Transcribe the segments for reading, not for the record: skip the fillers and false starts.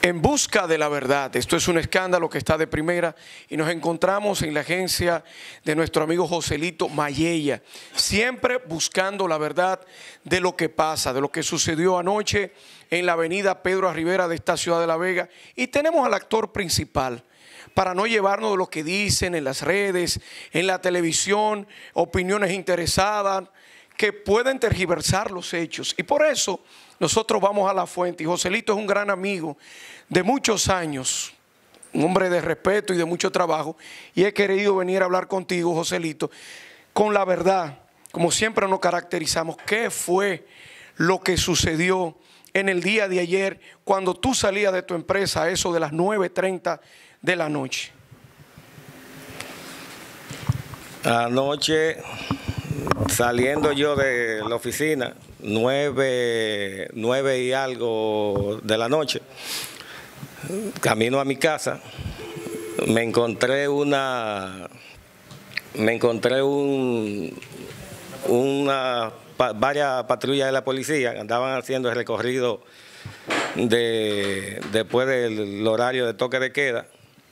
En busca de la verdad. Esto es un escándalo que está de primera y nos encontramos en la agencia de nuestro amigo Joselito Mayella, siempre buscando la verdad de lo que pasa, de lo que sucedió anoche en la avenida Pedro Rivera de esta ciudad de La Vega. Y tenemos al actor principal, para no llevarnos de lo que dicen en las redes, en la televisión, opiniones interesadas que pueden tergiversar los hechos. Y por eso nosotros vamos a la fuente. Y Joselito es un gran amigo de muchos años, un hombre de respeto y de mucho trabajo. Y he querido venir a hablar contigo, Joselito, con la verdad, como siempre nos caracterizamos. ¿Qué fue lo que sucedió en el día de ayer cuando tú salías de tu empresa a eso de las 9:30 de la noche? Anoche, saliendo yo de la oficina, 9 y algo de la noche, camino a mi casa, me encontré varias patrullas de la policía que andaban haciendo el recorrido después del horario de toque de queda.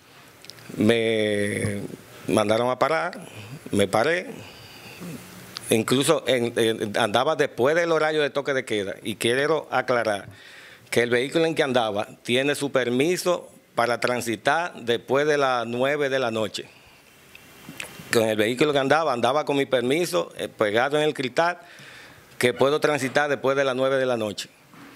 Me mandaron a parar, me paré. Incluso andaba después del horario de toque de queda, y quiero aclarar que el vehículo en que andaba tiene su permiso para transitar después de las 9 de la noche. Con el vehículo que andaba con mi permiso pegado en el cristal, que puedo transitar después de las 9 de la noche.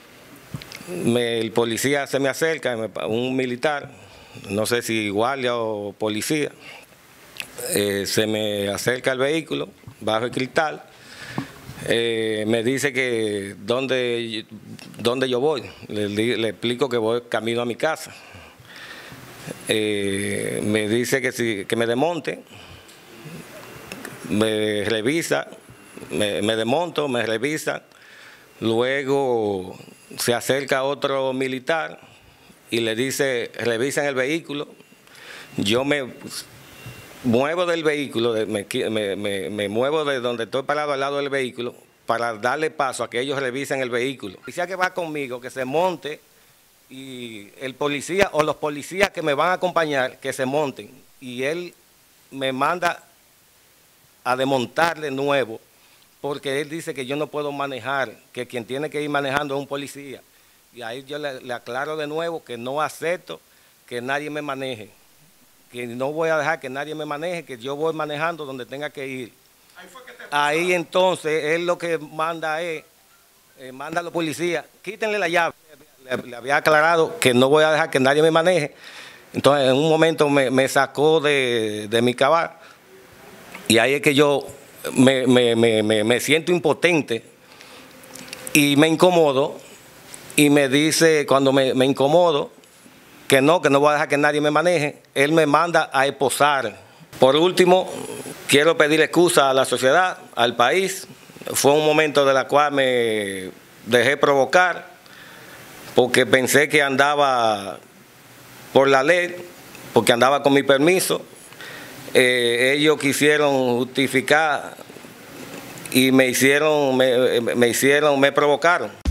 El policía se me acerca, un militar, no sé si guardia o policía, se me acerca al vehículo, bajo el cristal, me dice que dónde yo voy. Le explico que voy camino a mi casa. Me dice que me desmonte, me revisa, me desmonto, me revisa. Luego se acerca otro militar y le dice, revisen el vehículo. Yo me muevo del vehículo, me muevo de donde estoy parado al lado del vehículo para darle paso a que ellos revisen el vehículo. El policía que va conmigo, que se monte, y el policía o los policías que me van a acompañar, que se monten. Y él me manda a desmontar de nuevo, porque él dice que yo no puedo manejar, que quien tiene que ir manejando es un policía. Y ahí yo le aclaro de nuevo que no acepto que nadie me maneje, que no voy a dejar que nadie me maneje, que yo voy manejando donde tenga que ir. Ahí entonces él lo que manda es, manda a los policías, quítenle la llave. Le había aclarado que no voy a dejar que nadie me maneje. Entonces en un momento me sacó de mi cabal, y ahí es que yo me siento impotente y me incomodo, y me dice, cuando me incomodo, que no voy a dejar que nadie me maneje, él me manda a esposar. Por último, quiero pedir excusa a la sociedad, al país. Fue un momento de la cual me dejé provocar, porque pensé que andaba por la ley, porque andaba con mi permiso. Ellos quisieron justificar y me provocaron.